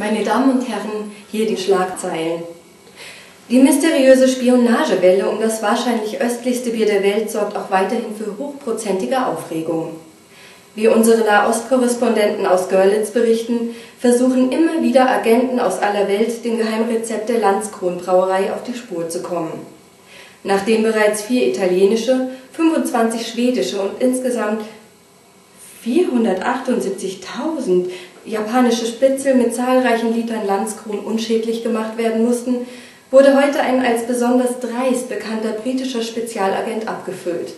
Meine Damen und Herren, hier die Schlagzeilen. Die mysteriöse Spionagewelle um das wahrscheinlich östlichste Bier der Welt sorgt auch weiterhin für hochprozentige Aufregung. Wie unsere Nahostkorrespondenten aus Görlitz berichten, versuchen immer wieder Agenten aus aller Welt, dem Geheimrezept der Landskron-Brauerei auf die Spur zu kommen. Nachdem bereits 4 italienische, 25 schwedische und insgesamt 478.000 japanische Spitzel mit zahlreichen Litern Landskron unschädlich gemacht werden mussten, wurde heute ein als besonders dreist bekannter britischer Spezialagent abgeführt.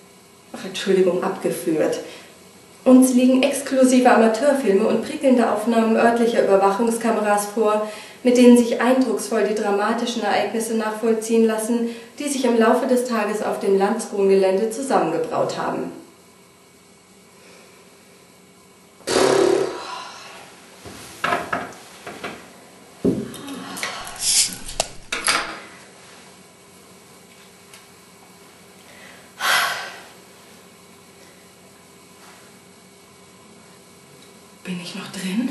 Uns liegen exklusive Amateurfilme und prickelnde Aufnahmen örtlicher Überwachungskameras vor, mit denen sich eindrucksvoll die dramatischen Ereignisse nachvollziehen lassen, die sich im Laufe des Tages auf dem Landskron-Gelände zusammengebraut haben. Bin ich noch drin?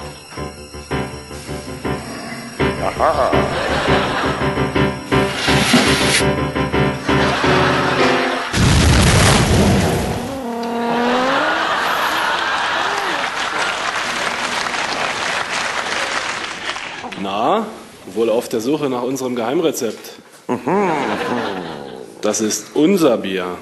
Aha. Na, wohl auf der Suche nach unserem Geheimrezept. Das ist unser Bier.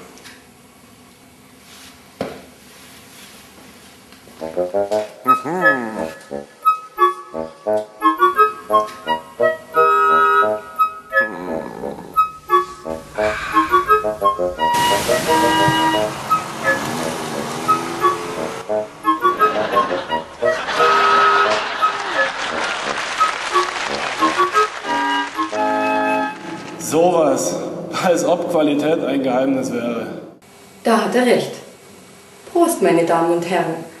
Sowas, als ob Qualität ein Geheimnis wäre. Da hat er recht. Prost, meine Damen und Herren.